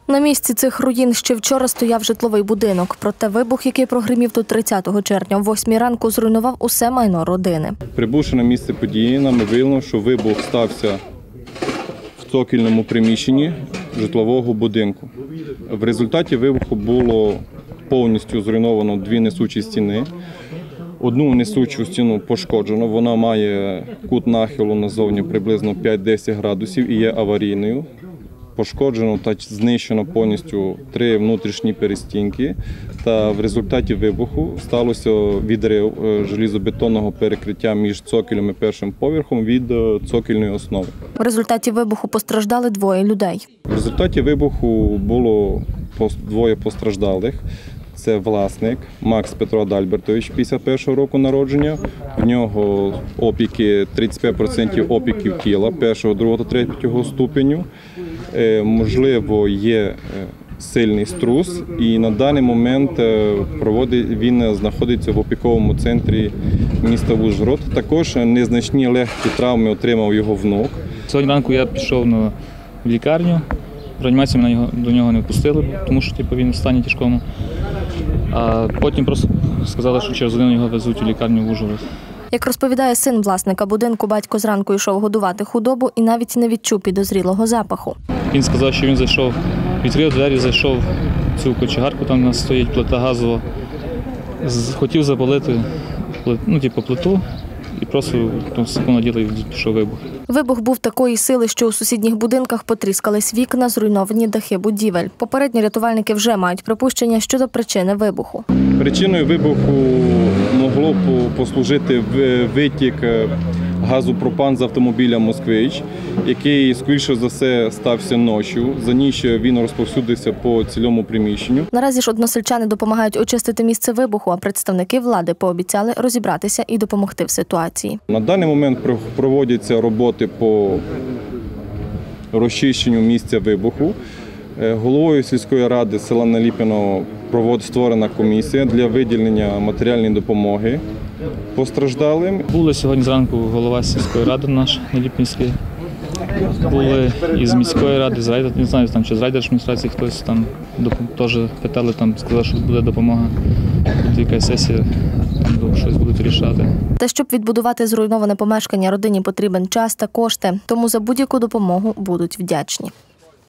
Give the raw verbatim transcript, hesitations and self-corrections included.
На місці цих руїн ще вчора стояв житловий будинок. Проте вибух, який прогримів тут тридцятого червня о восьмій ранку, зруйнував усе майно родини. Прибувши на місце події, нам виявило, що вибух стався в цокільному приміщенні житлового будинку. В результаті вибуху було повністю зруйновано дві несучі стіни. Одну несучу стіну пошкоджено, вона має кут нахилу назовні приблизно п'ять-десять градусів і є аварійною. Пошкоджено та знищено повністю три внутрішні перестінки, та в результаті вибуху сталося відрив желізобетонного перекриття між цокілем і першим поверхом від цокільної основи. В результаті вибуху постраждали двоє людей. В результаті вибуху було двоє постраждалих. Це власник Макс Петро Адальбертович, п'ятдесят першого року народження. В нього опіки, тридцять п'ять відсотків опіків тіла першого, другого та третього ступеню. Можливо, є сильний струс, і на даний момент проводить, він знаходиться в опіковому центрі міста Ужгород. Також незначні легкі травми отримав його внук. Сьогодні ранку я пішов на лікарню, в реанімації мене до нього не впустили, тому що типу, він в стані тяжкому. А потім просто сказали, що через годину його везуть у лікарню в Ужгород. Як розповідає син власника будинку, батько зранку йшов годувати худобу і навіть не відчув підозрілого запаху. Він сказав, що він зайшов, відкрив двері, зайшов в цю кочегарку, там у нас стоїть плита газова, хотів запалити ну, типу, плиту і просто там, секунду діла і пішов вибух. Вибух був такої сили, що у сусідніх будинках потріскались вікна, зруйновані дахи будівель. Попередні рятувальники вже мають припущення щодо причини вибуху. Причиною вибуху могло послужити витік газу пропан з автомобіля «Москвич», який, скоріше за все, стався ночі. За ніч він розповсюдився по цілому приміщенню. Наразі ж односельчани допомагають очистити місце вибуху, а представники влади пообіцяли розібратися і допомогти в ситуації. На даний момент проводяться роботи по розчищенню місця вибуху. Головою сільської ради села Наліпино створена комісія для виділення матеріальної допомоги постраждалим. Були сьогодні зранку голова сільської ради наш Наліпинський. Були із міської ради, з райдер, не знаю, там, чи з райдержадміністрації хтось там теж питали, там, сказали, що буде допомога, буде якась сесія, там щось будуть рішати. Та щоб відбудувати зруйноване помешкання, родині потрібен час та кошти, тому за будь-яку допомогу будуть вдячні.